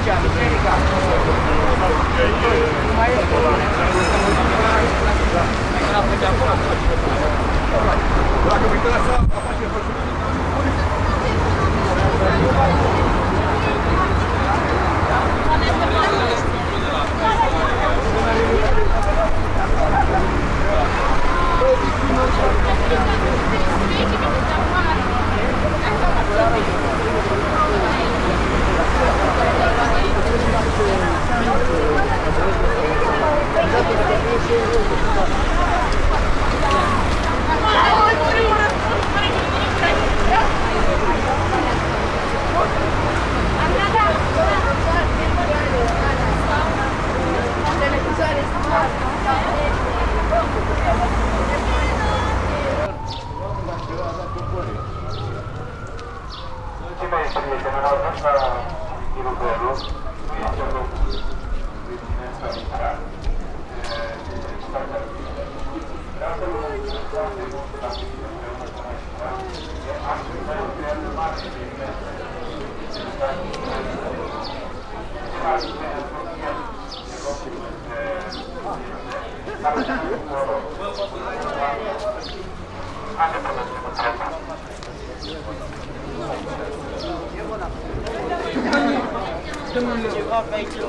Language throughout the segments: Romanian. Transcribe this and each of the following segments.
Dacă mă interesa, face Ceva pe aici.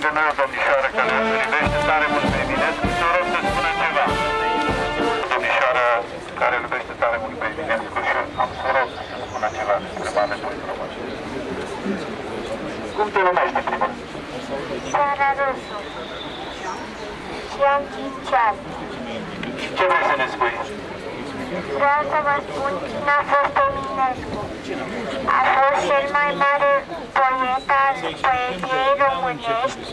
lângă noi o domnișoară care îl iubește tare mult pe Eminescu și o rog să spună ceva. Domnișoara care îl iubește tare mult pe Eminescu și am să rog să spună ceva despre Mame Bun Român. Cum te numești, primul? Sara Rusu. Și am 5 ani. Ce vrei să ne spui? Vreau să vă spun cine a fost Eminescu. A fost cel mai mare poet al poeziei românești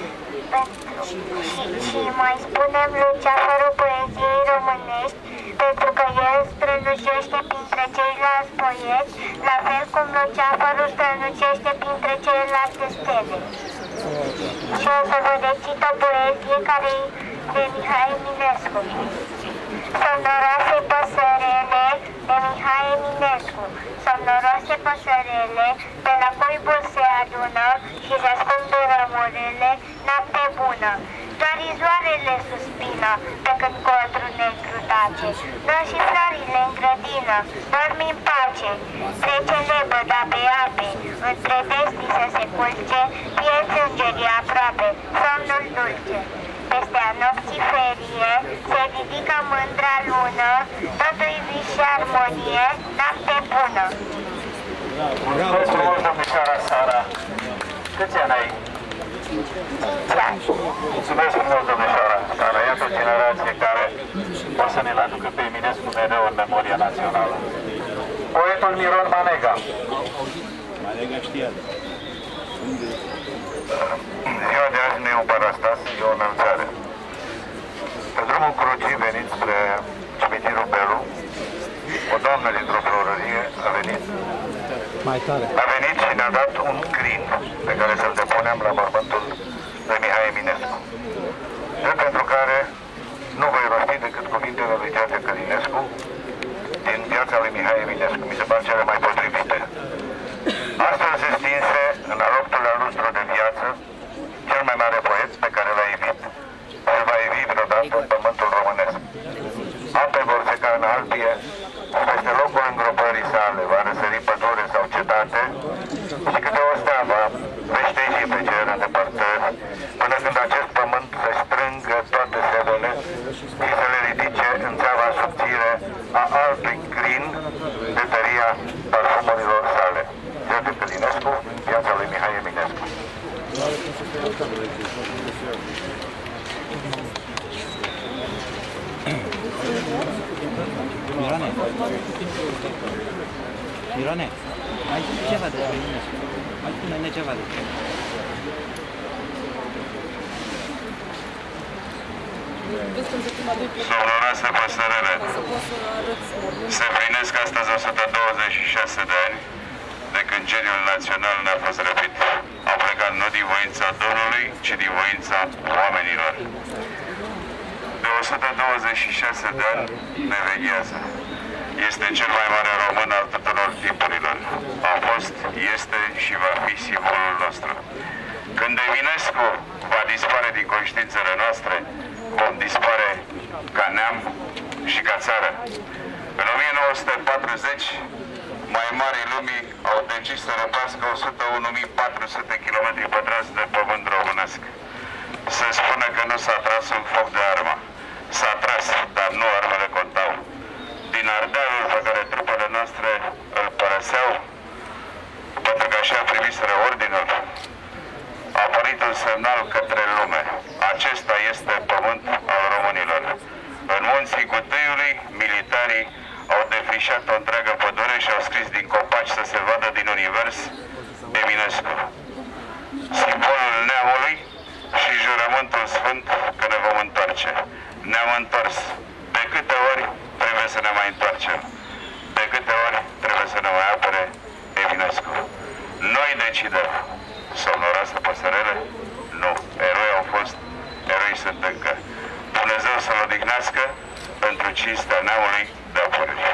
și mai spunem Luceafărul poeziei românești pentru că el strălucește printre ceilalți poeți, la fel cum Luceafărul strălucește printre celelalte stele. Și o să vă recit o poezie care e de Mihai Eminescu. Somnoroase păsărele de Mihai Eminescu. Somnoroase păsărele, pe la cuibul se adună și se ascund rămurile, noapte bună. Doar izoarele suspină, pe când codrul negru tace. Dă și florile în grădină, dormi în pace. Trece lebăda pe ape, între destii să se culce, pieți îngerii aproape, somnul dulce. Peste a nopții ferie, se ridică mândra lună, totul-i vis și armonie, noapte bună. Mulțumesc frumos, domnișoara Sara. Câți ani ai? 5 ani. Mulțumesc frumos, domnișoara Sara. Iată o generație care o să ne-l aducă pe Eminescu mereu în memoria națională. Poetul Miron Manega. Manega știa. Ziua de azi nu e un parastas, e o înălțare. Pe drumul crucii venit spre cimitirul Belu, o doamnă dintr-o florărie a venit și ne-a dat un crin pe care să-l depunem la mormântul lui Mihai Eminescu. Drept pentru care nu voi rosti decât cuvintele lui George Călinescu din viața lui Mihai Eminescu. Mi se par cele mai potrivite. Astfel se stinse în al 8-lea lustru de viață cel mai mare poet pe care l-a evit. Și va evi vreodată în pământul românesc. Ape vor seca în albie, peste locul îngropării sale va răsări pădure sau cetate și câte o stea va veșteji pe cer în depărtări, până când acest pământ să strângă toate selele și să le ridice în țeava subțire a altui crin de tăria parfumurilor sale. George Călinescu, viața lui Mihai Eminescu. Mirone, mai ceva despre Eminescu. Mai spune-ne ceva despre el. Somnoroase păsărele. Se împlinesc astăzi 126 de ani de când geniul național ne-a fost răpit. Au plecat nu din voința Domnului, ci din voința oamenilor. De 126 de ani ne veghează. Este cel mai mare român al tuturor timpurilor. A fost, este și va fi simbolul nostru. Când Eminescu va dispare din conștiințele noastre, vom dispare ca neam și ca țară. În 1940, mai marii lumii au decis să răpească 101.400 km² de pământ românesc. Se spune că nu s-a tras un foc de armă. S-a tras, dar nu armele contau. Din Ardealul pe care trupele noastre îl părăseau, pentru că așa primiseră ordinul, a apărut un semnal către lume. Acesta este pământ al românilor. În munții Cutâiului, militarii au defrișat o întreagă pădure și au scris din copaci să se vadă din univers Eminescu. Simbolul neamului și jurământul sfânt că ne vom întoarce. Ne-am întors. De câte ori trebuie să ne mai întoarcem? De câte ori trebuie să ne mai apere Eminescu? Noi decidem. Somnoroase păsărele? Nu. Eroi au fost, eroi sunt încă. Dumnezeu să-l odihnească pentru cinstea neamului de apărări.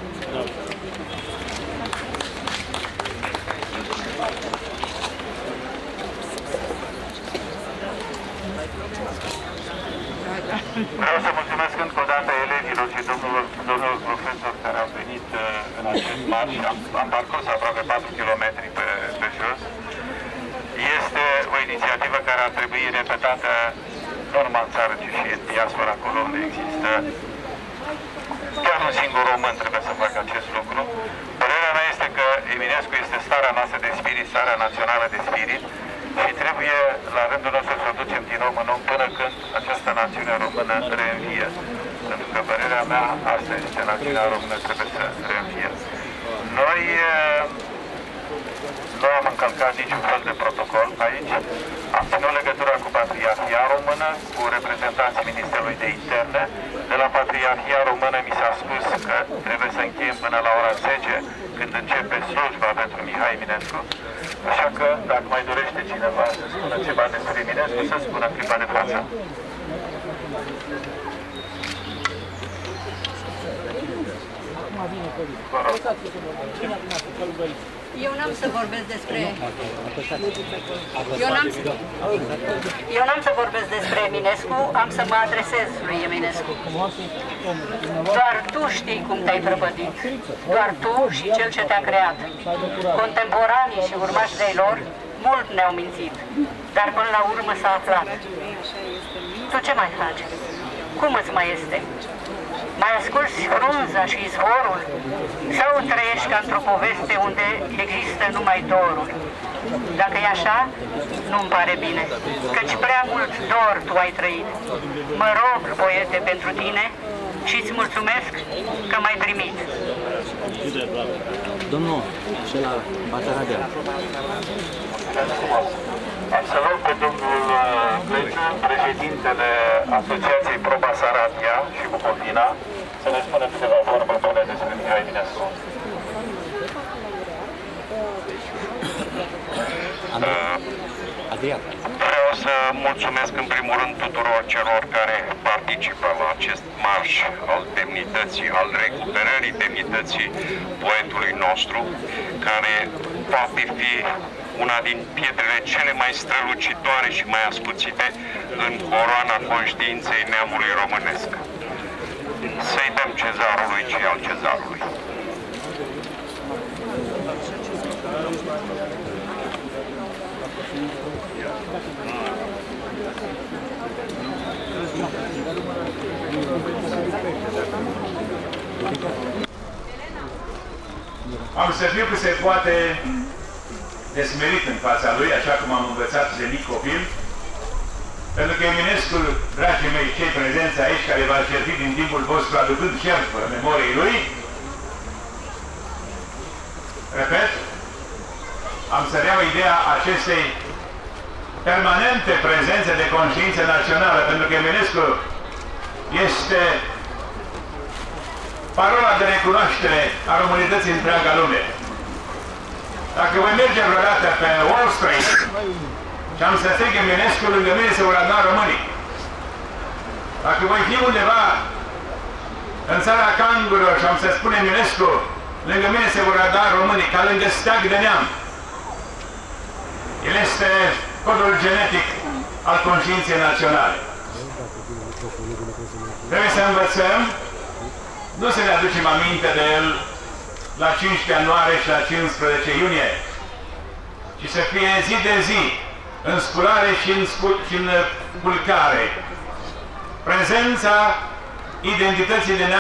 Vreau să mulțumesc încă o dată elevilor și domnilor profesori care au venit în acest marș. Am parcurs aproape 4 km pe jos. Este o inițiativă care ar trebui repetată nu numai în țară, ci și în diaspora, acolo unde există. Chiar un singur român trebuie să facă acest lucru. Părerea mea este că Eminescu este starea noastră de spirit, starea națională de spirit și trebuie la rândul nostru să o ducem din om în om până când această națiune română reînvie. Pentru că părerea mea, asta este, națiunea română trebuie să reînvie. Noi nu am încălcat niciun fel de protocol aici. Am ținut legătura cu Patriarhia Română, cu reprezentanții Ministerului de Interne. De la Patriarhia Română mi s-a spus că trebuie să încheiem până la ora 10, când începe slujba pentru Mihai Eminescu. Așa că, dacă mai dorește cineva să spună ceva despre Eminescu, să spună în clipa de față. Eu n-am să vorbesc despre... Eu n-am să vorbesc despre Eminescu, am să mă adresez lui Eminescu. Doar tu știi cum te-ai prăpădit. Doar tu și cel ce te-a creat. Contemporanii și urmașii de lor mult ne-au mințit, dar până la urmă s-a aflat. Tu ce mai faci? Cum îți mai este? Mai asculți frunza și izvorul? Sau trăiești ca într-o poveste unde există numai dorul? Dacă e așa, nu-mi pare bine, căci prea mult dor tu ai trăit. Mă rog, poete, pentru tine și îți mulțumesc că m-ai primit. Domnul, și la Basarabia. Am să rog pe domnul Cleciu, președintele Asociației Pro Basarabia și Bucovina, să ne spună câteva vorbe bune despre Mihai Eminescu. Adrian. Vreau să mulțumesc în primul rând tuturor celor care participă la acest marș al demnității, al recuperării demnității poetului nostru, care poate fi una din pietrele cele mai strălucitoare și mai ascuțite în coroana conștiinței neamului românesc. Să-i dăm cezarului ce al cezarului. Am să fiu cât se poate desmerit în fața lui, așa cum am învățat de mic copil, pentru că Eminescu, dragii mei, cei prezenți aici, care v-ați servit din timpul vostru aducând jertfă memoriei lui, repet, am să reau ideea acestei permanente prezențe de conștiință națională, pentru că Eminescu este parola de recunoaștere a românității întreaga lume. Dacă voi merge vreodată pe Wall Street și am să strig Eminescu, lângă mine se vor aduna românii. Dacă voi fi undeva în țara cangurilor și am să spun Eminescu, lângă mine se vor aduna românii, ca lângă steag de neam. El este codul genetic al conștiinței naționale. Trebuie să învățăm, nu să ne aducem aminte de el la 15 ianuarie și la 15 iunie, ci să fie zi de zi, în sculare și în culcare, prezența identității de